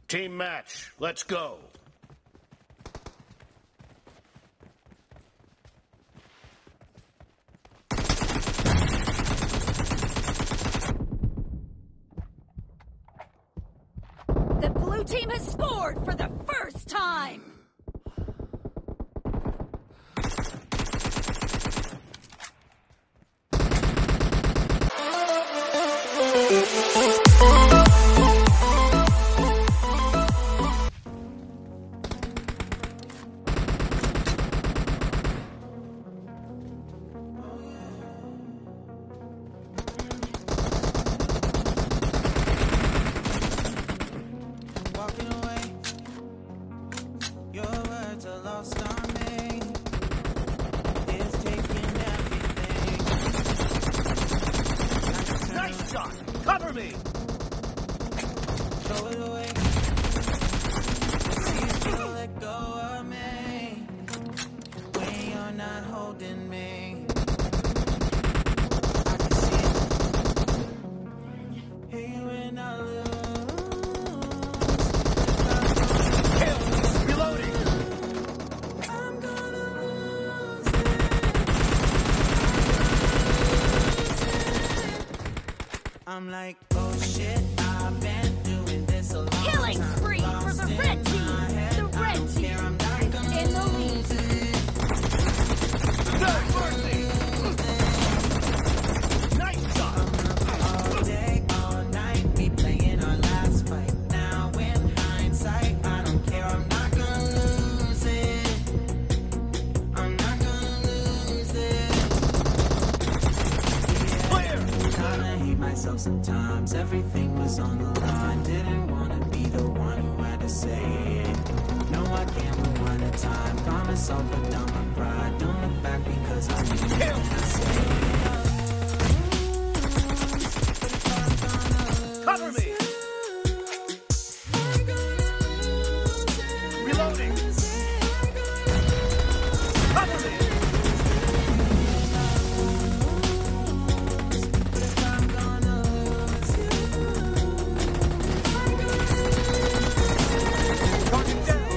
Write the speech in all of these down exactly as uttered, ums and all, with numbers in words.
Team match, let's go. The blue team has scored for the first time! Cover me! Throw it away. See if you'll let go of me when you're not holding me. I can see it. Hey, when I lose. Kill! Reloading! I'm gonna lose it. I'm like, oh shit, I've been doing this a long time. Killing spree for the red team! The red team is in the lead. No mercy! Nice shot! All day, all night, we playing our last fight. Now in hindsight, I don't care, I'm not gonna lose it. I'm not gonna lose it. Clear! Kinda hate myself sometimes, everything was on the line. Didn't wanna be the one who had to say it. No, I can't move one at a time. Promise I'll put down my pride. Don't look back because I need it when I say it. Cover me! Reloading! Cover me! Target down!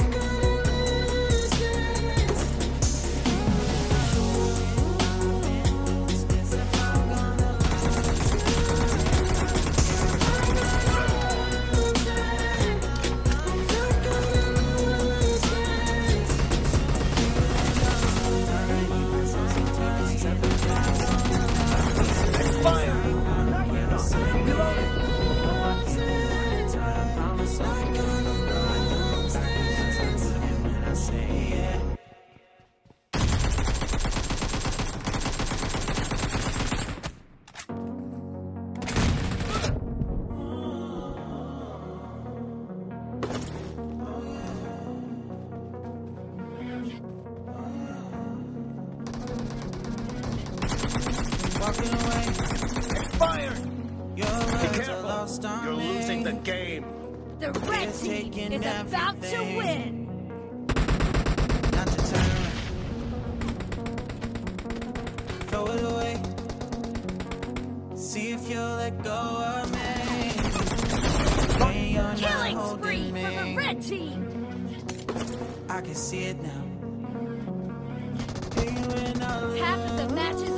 Walking away, Expired! your Be words are careful! lost on You're me. losing the game. The red It's team taking is about to everything. win! Not to turn around. Throw it away. See if you'll let go of me. When you're not Killing holding spree me. for the red team! I can see it now. Hey, when I Half of the match is